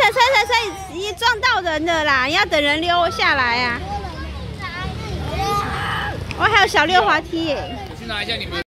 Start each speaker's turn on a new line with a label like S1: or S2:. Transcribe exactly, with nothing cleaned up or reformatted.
S1: 车才所以你撞到人了啦！你要等人溜下来啊。哦，还有小溜滑梯耶。
S2: 我去拿一下你们。